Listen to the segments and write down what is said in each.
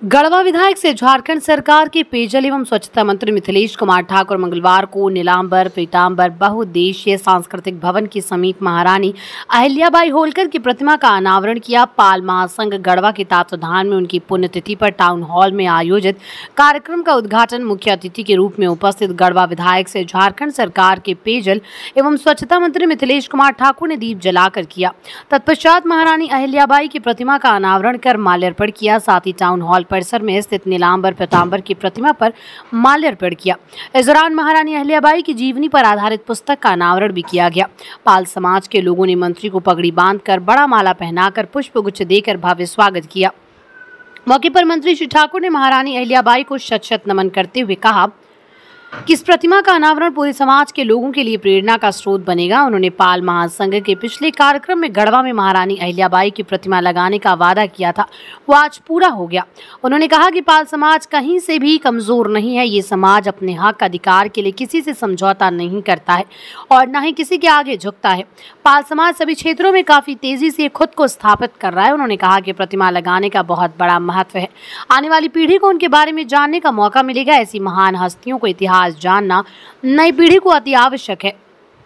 गढ़वा विधायक से झारखंड सरकार के पेयजल एवं स्वच्छता मंत्री मिथिलेश कुमार ठाकुर मंगलवार को नीलांबर पीतांबर बहुउद्देशीय सांस्कृतिक भवन के समीप महारानी अहिल्याबाई होलकर की प्रतिमा का अनावरण किया। पाल महासंघ गढ़वा के तत्वाधान में उनकी पुण्यतिथि पर टाउन हॉल में आयोजित कार्यक्रम का उद्घाटन मुख्य अतिथि के रूप में उपस्थित गढ़वा विधायक से झारखंड सरकार के पेयजल एवं स्वच्छता मंत्री मिथिलेश कुमार ठाकुर ने दीप जलाकर किया। तत्पश्चात महारानी अहिल्याबाई की प्रतिमा का अनावरण कर माल्यार्पण किया। साथ ही टाउन हॉल परिसर में स्थित नीलांबर पीतांबर की प्रतिमा पर माल्यार्पण किया। इस दौरान महारानी अहिल्याबाई की जीवनी पर आधारित पुस्तक का अनावरण भी किया गया। पाल समाज के लोगों ने मंत्री को पगड़ी बांधकर बड़ा माला पहनाकर पुष्पगुच्छ देकर भव्य स्वागत किया। मौके पर मंत्री श्री ठाकुर ने महारानी अहिल्याबाई को शत शत नमन करते हुए कहा कि इस प्रतिमा का अनावरण पूरे समाज के लोगों के लिए प्रेरणा का स्रोत बनेगा। उन्होंने पाल महासंघ के पिछले कार्यक्रम में गढ़वा में महारानी अहिल्याबाई की प्रतिमा लगाने का वादा किया था, वो आज पूरा हो गया। उन्होंने कहा कि पाल समाज कहीं से भी कमजोर नहीं है। ये समाज अपने हक अधिकार के लिए किसी से समझौता नहीं करता है और न ही किसी के आगे झुकता है। पाल समाज सभी क्षेत्रों में काफी तेजी से खुद को स्थापित कर रहा है। उन्होंने कहा कि प्रतिमा लगाने का बहुत बड़ा महत्व है। आने वाली पीढ़ी को उनके बारे में जानने का मौका मिलेगा। ऐसी महान हस्तियों को इतिहास जानना नई पीढ़ी को अति आवश्यक है।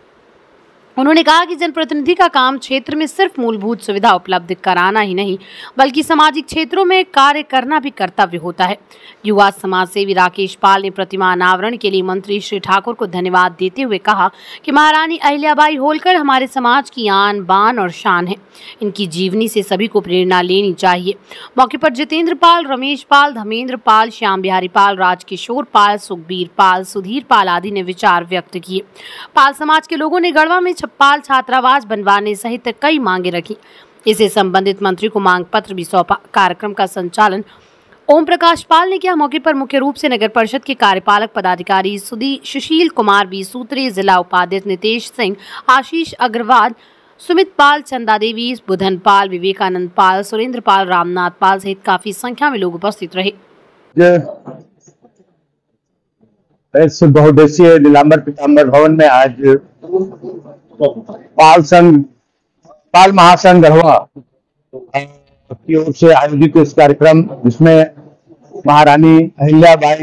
उन्होंने कहा कि जनप्रतिनिधि का काम क्षेत्र में सिर्फ मूलभूत सुविधा उपलब्ध कराना ही नहीं बल्कि सामाजिक क्षेत्रों में कार्य करना भी कर्तव्य होता है। युवा समाज सेवी राकेश पाल ने प्रतिमा अनावरण के लिए मंत्री श्री ठाकुर को धन्यवाद देते हुए कहा कि महारानी अहिल्याबाई होलकर हमारे समाज की आन बान और शान है। इनकी जीवनी से सभी को प्रेरणा लेनी चाहिए। मौके पर जितेंद्र पाल, रमेश पाल, धर्मेंद्र पाल, श्याम बिहारी पाल, राजकिशोर पाल, सुखबीर पाल, सुधीर पाल आदि ने विचार व्यक्त किए। पाल समाज के लोगों ने गढ़वा में पाल छात्रावास बनवाने सहित कई मांगे रखी। इसे संबंधित मंत्री को मांग पत्र भी सौंपा। कार्यक्रम का संचालन ओम प्रकाश पाल ने किया। मौके पर मुख्य रूप से नगर परिषद के कार्यपालक पदाधिकारी सुशील कुमार बी सूत्री, जिला उपाध्यक्ष नितेश सिंह, आशीष अग्रवाल, सुमित पाल, चंदा देवी, बुधन पाल, विवेकानंद पाल, सुरेंद्र पाल, रामनाथ पाल सहित काफी संख्या में लोग उपस्थित रहे। इस बहुउद्देशीय नीलांबर पीतांबर भवन में आज पाल महासंघ गढ़वा की ओर से आयोजित इस कार्यक्रम, जिसमें महारानी अहिल्याबाई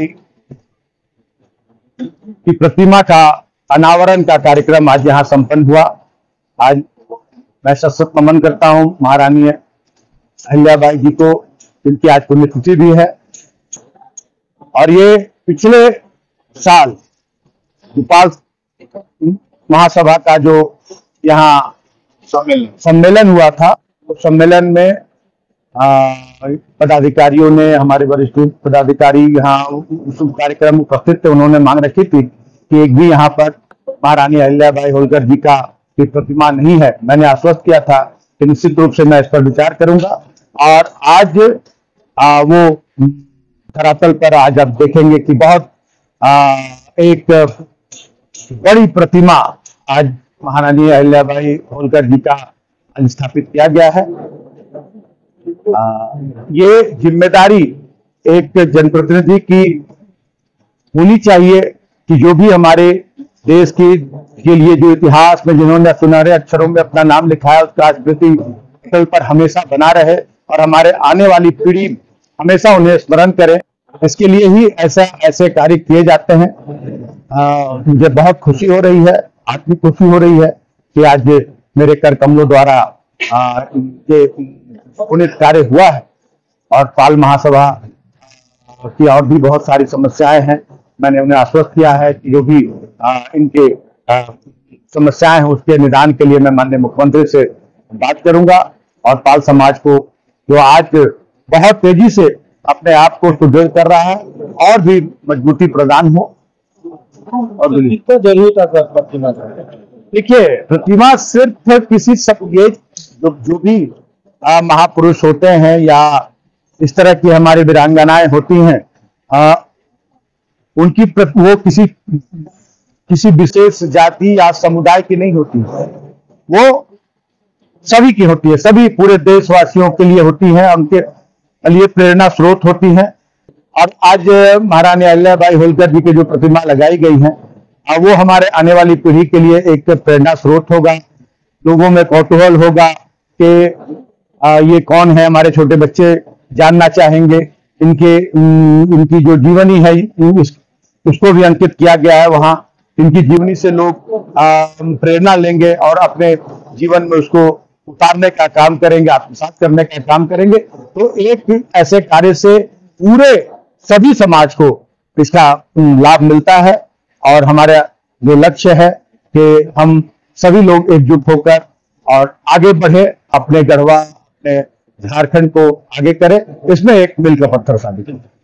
की प्रतिमा का अनावरण का कार्यक्रम आज यहाँ संपन्न हुआ। आज मैं सशक्त नमन करता हूँ महारानी अहिल्याबाई जी को, जिनकी आज पुण्यतिथि भी है। और ये पिछले साल भोपाल महासभा का जो यहाँ सम्मेलन हुआ था, उस सम्मेलन में पदाधिकारियों ने, हमारे वरिष्ठ पदाधिकारी यहाँ उस कार्यक्रम में उपस्थित थे। उन्होंने मांग रखी थी कि एक भी यहाँ पर महारानी अहिल्याबाई होलकर जी का प्रतिमा नहीं है। मैंने आश्वस्त किया था कि निश्चित रूप से मैं इस पर विचार करूंगा। और आज वो धरातल पर आज आप देखेंगे कि बहुत एक बड़ी प्रतिमा आज महारानी अहिल्याबाई होलकर जी का स्थापित किया गया है। ये जिम्मेदारी एक जनप्रतिनिधि की होनी चाहिए कि जो भी हमारे देश के लिए जो इतिहास में जिन्होंने सुनहरे अक्षरों में अपना नाम लिखा है, उसका स्मृति पटल पर हमेशा बना रहे और हमारे आने वाली पीढ़ी हमेशा उन्हें स्मरण करे। इसके लिए ही ऐसे कार्य किए जाते हैं। मुझे बहुत खुशी हो रही है, आत्मिक खुशी हो रही है कि आज मेरे कर कमलों द्वारा ये पुनित कार्य हुआ है। और पाल महासभा की और भी बहुत सारी समस्याएं हैं। मैंने उन्हें आश्वस्त किया है कि जो भी इनके समस्याएं हैं उसके निदान के लिए मैं माननीय मुख्यमंत्री से बात करूंगा। और पाल समाज को जो आज बहुत तेजी से अपने आप को सुदृढ़ कर रहा है और भी मजबूती प्रदान हो। और देखिए, प्रतिमा सिर्फ किसी ये जो भी महापुरुष होते हैं या इस तरह की हमारी वीरांगनाएं होती हैं, उनकी वो किसी विशेष जाति या समुदाय की नहीं होती, वो सभी की होती है, सभी पूरे देशवासियों के लिए होती है, उनके लिए प्रेरणा स्रोत होती है। और आज महारानी अहिल्याबाई होलकर जी की जो प्रतिमा लगाई गई है, वो हमारे आने वाली पीढ़ी के लिए एक प्रेरणा स्रोत होगा। लोगों में कौतूहल होगा कि ये कौन है, हमारे छोटे बच्चे जानना चाहेंगे इनकी जो जीवनी है उसको भी अंकित किया गया है। वहां इनकी जीवनी से लोग प्रेरणा लेंगे और अपने जीवन में उसको उतारने का काम करेंगे, आत्मसात करने का काम करेंगे। तो एक ऐसे कार्य से पूरे सभी समाज को इसका लाभ मिलता है और हमारा जो लक्ष्य है कि हम सभी लोग एकजुट होकर और आगे बढ़े, अपने गढ़वा, अपने झारखंड को आगे करें, इसमें एक मील का पत्थर साबित है।